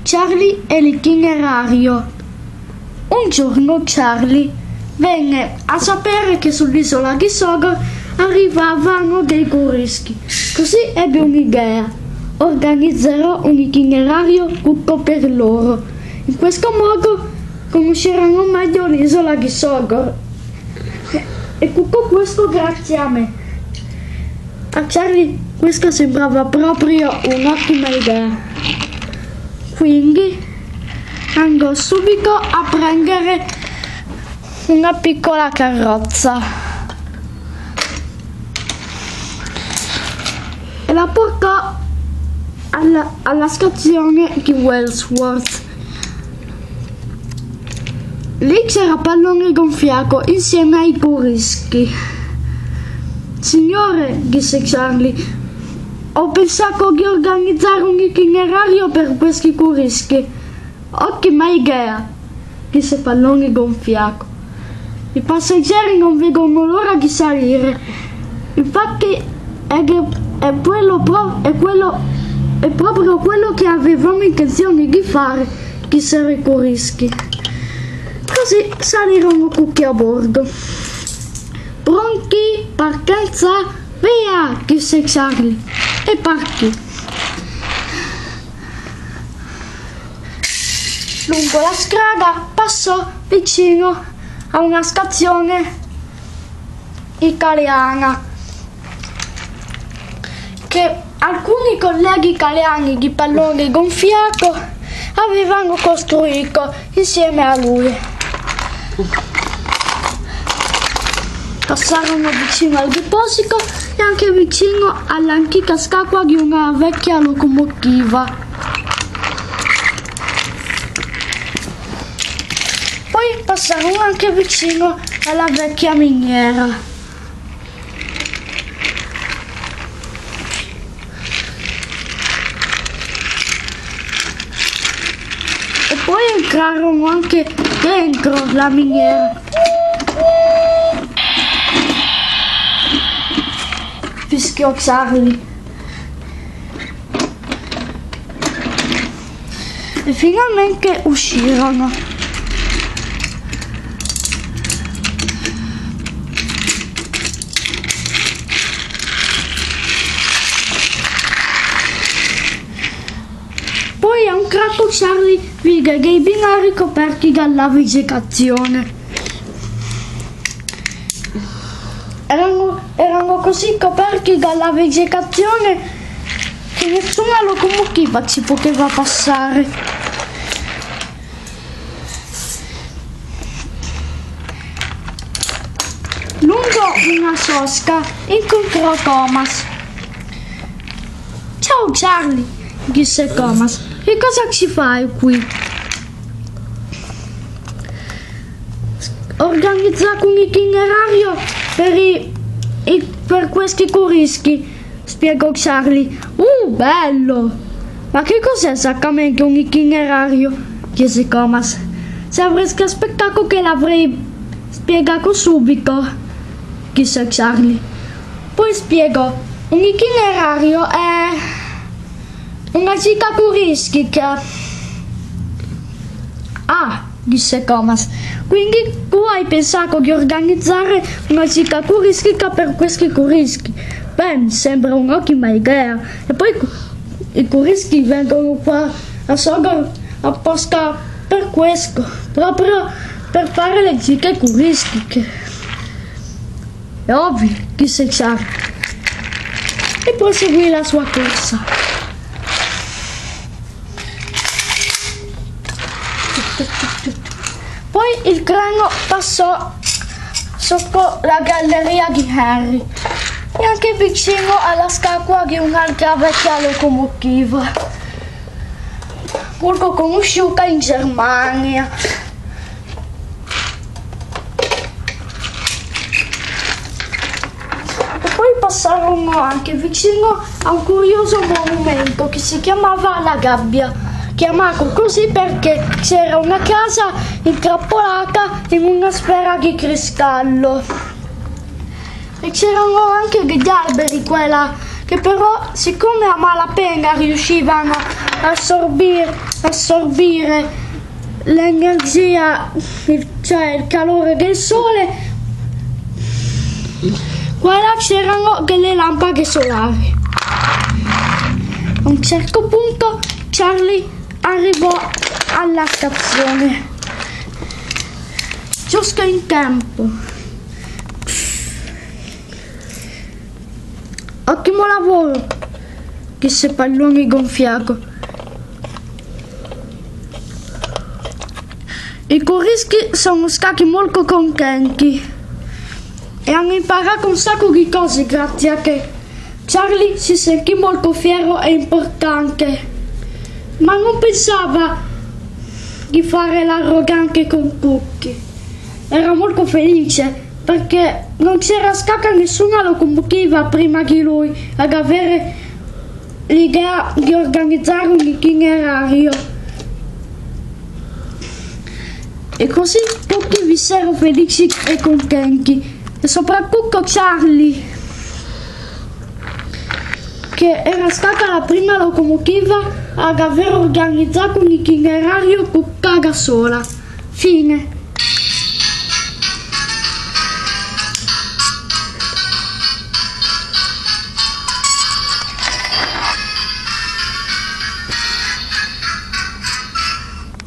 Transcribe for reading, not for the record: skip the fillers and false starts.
Charlie e l'itinerario. Un giorno Charlie venne a sapere che sull'isola di Sogor arrivavano dei turisti. Così ebbe un'idea. Organizzerò un itinerario tutto per loro. In questo modo conosceranno meglio l'isola di Sogor. E tutto questo grazie a me. A Charlie questa sembrava proprio un'ottima idea. Quindi andò subito a prendere una piccola carrozza e la portò alla stazione di Wellsworth. Lì c'era Pallone gonfiato insieme ai turisti. Signore, disse Charlie, ho pensato di organizzare un itinerario per questi turisti. Ottima idea, disse Pallone gonfiato. I passeggeri non vedono l'ora di salire. Infatti è proprio quello che avevamo intenzione di fare, dissero i turisti. Così salirono tutti a bordo. Pronti? Partenza? Via! Disse Charlie e partì. Lungo la strada passò vicino a una stazione italiana che alcuni colleghi italiani di Pallone gonfiato avevano costruito insieme a lui. Passarono vicino al deposito e anche vicino all'antica statua di una vecchia locomotiva. Poi passarono anche vicino alla vecchia miniera. E poi entrarono anche dentro la miniera. Fischiò Charlie. E finalmente uscirono. Poi a un tratto Charlie vide dei binari coperti dalla vegetazione. Erano così coperti dalla vegetazione che nessuna locomotiva ci poteva passare. Lungo una sosta incontrò Thomas. Ciao Charlie, disse Thomas, che cosa ci fai qui? Organizzato un itinerario per questi turisti, spiegò Charlie. Bello! Ma che cos'è esattamente un itinerario? Chiese Thomas. Se avresti aspettato che l'avrei spiegato subito, disse Charlie. Poi spiegò. Un itinerario è una gita turistica. Disse Thomas. Quindi tu hai pensato di organizzare una gita turistica per questi turisti? Beh, mi sembra un'ottima idea. E poi i turisti vengono qua a Sogor apposta per questo, proprio per fare le gite turistiche. È ovvio, disse Charlie. E proseguì la sua corsa. Poi il treno passò sotto la galleria di Harry e anche vicino alla statua di un'altra vecchia locomotiva, molto conosciuta in Germania. E poi passarono anche vicino a un curioso monumento che si chiamava La Gabbia, chiamato così perché c'era una casa intrappolata in una sfera di cristallo e c'erano anche degli alberi qua e là che però, siccome a malapena riuscivano assorbire l'energia, cioè il calore del sole. Qua là c'erano delle lampade solari. A un certo punto Charlie arrivò alla stazione, giusto in tempo. Ottimo lavoro, disse Pallone gonfiato. I corischi sono stati molto contenti e hanno imparato un sacco di cose grazie a che Charlie si sentì molto fiero e importante, ma non pensava di fare l'arrogante con tutti. Era molto felice perché non c'era stata nessuna locomotiva prima di lui ad avere l'idea di organizzare un itinerario. E così tutti vissero felici e contenti, e soprattutto Charlie, che era stata la prima locomotiva ad aver organizzato un itinerario tutta da sola. Fine.